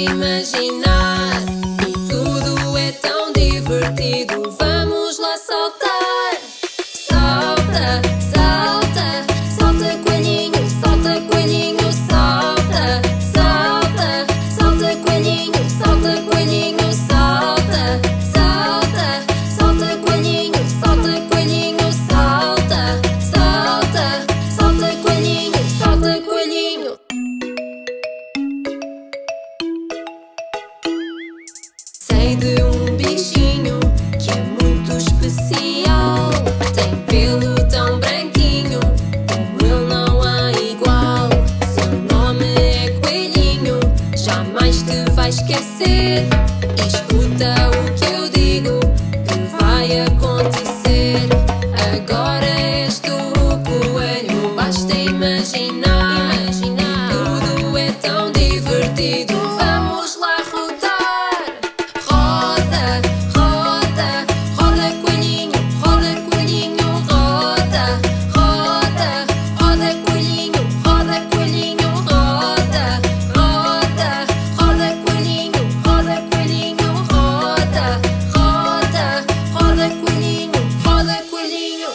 imaginar. E tudo é tão divertido, vamos lá saltar. Salta, salta, salta coelhinho, salta coelhinho, salta. Salta, salta coelhinho, salta coelhinho, salta. Salta, salta coelhinho, salta coelhinho, salta. Salta, salta coelhinho, salta coelhinho. Sei de um bichinho que é muito especial. Tem pelo tão branquinho, como ele não há igual. Seu nome é coelhinho, jamais te vai esquecer. Escuta o que eu digo, que vai acontecer. Agora és tu o coelho, basta imaginar. Tudo é tão divertido, vamos lá rodar. Roda, roda, roda coelhinho, roda coelhinho, roda. Roda, roda coelhinho, roda coelhinho, roda. Roda, roda coelhinho, roda coelhinho, roda. Roda, roda coelhinho, roda coelhinho.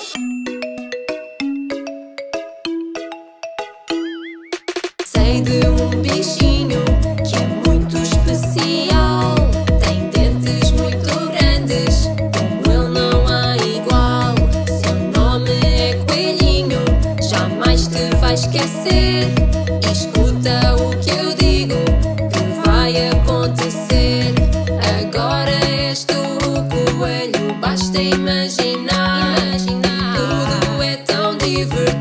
Sei de um bichinho que é muito especial. Tem dentes muito grandes, como ele não há igual. Seu nome é coelhinho, jamais te vai esquecer. Escuta o que eu digo, que vai acontecer. Agora és tu o coelho, basta imaginar. Tudo é tão divertido,